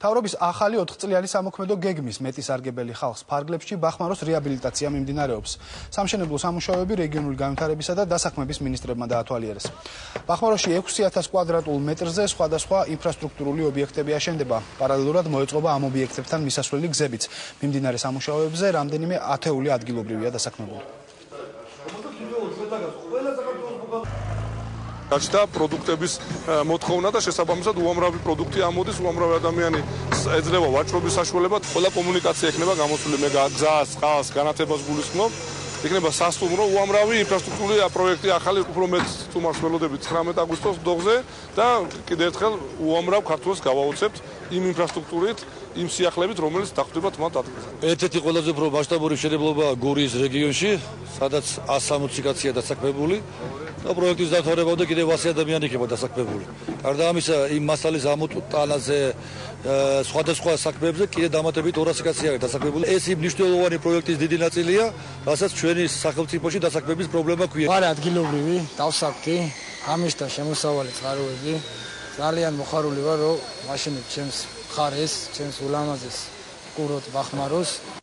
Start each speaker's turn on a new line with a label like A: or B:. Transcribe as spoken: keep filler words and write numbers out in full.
A: მთავრობის ახალი ოთხწლიანი სამოქმედო გეგმის მეტი სარგებელი ხალხს ფარგლებში ბახმაროს რეაბილიტაცია მიმდინარეობს. სამშენებლო სამუშაოები რეგიონული განვითარებისა და დასაქმების მინისტრებმა დაათვალიერეს. ბახმაროში ექვსი ათას კვადრატულ მეტრზე სხვადასხვა ინფრასტრუქტურული ობიექტები აშენდება. პარალელურად მოეწყობა ამ ობიექტებთან მისასვლელი გზებიც. მიმდინარე სამუშაოებზე რამდენიმე ათეული ადგილობრივია დასაქმებული.
B: გაჩნდა პროდუქტების მოთხოვნა და შესაბამისად უამრავი პროდუქტი ამოდის, უამრავი ადამიანი ეძლევა ვაჭრობის საშუალებად. ყველა კომუნიკაცია ექნება გამოსული, მე გზას, წყალს, განათებას გულისხმობ. იქნება სასტუმრო, უამრავი ინფრასტრუქტურული პროექტი ახალი უფრო მეტ სტუმარს ველოდებით ცხრამეტ აგვისტოს დოღზე და კიდევ ერთხელ უამრავ ქართველს გავაოცებთ იმ ინფრასტრუქტურით, იმ სიახლეებით, რომელიც დახვდება თმათ ადგილზე.
C: ერთ-ერთი ყველაზე უფრო მასშტაბური მშენებლობა გურიის რეგიონში, სადაც ასი სამოცი კაცია დასაქმებული და პროექტის დამთავრებამდე კიდევ ასი ადამიანი იქნება დასაქმებული. გარდა ამისა, იმ მასალის ამოტანაზე სხვადასხვა საქმეებზე კიდევ დამატებით ორასი კაცი არის დასაქმებული. ეს იმ მნიშვნელოვანი პროექტის დიდი ნაწილია, რასაც ჩვენი სახელმწიფოში დასაქმების პრობლემა გვია.
D: ვარ ადგილობრივი, დავსაქმდი, გამიშთა შემოსავალი წყაროები. ძალიან მოხარული ვარ, რომ მაშინ ჩემს მხარეს, ჩემს ულამაზეს კურორტ ბახმაროს